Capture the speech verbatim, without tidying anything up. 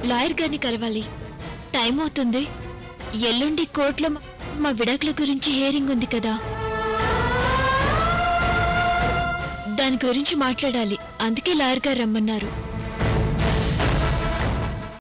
Lawyer గారిని కలవాలి. Time అవుతుంది. ఎల్లుండి కోర్టులో మా విడాకుల గురించి హియరింగ్ ఉంది కదా, దాని గురించి మాట్లాడాలి. అందుకే లాయర్ గారు రమ్మన్నారు.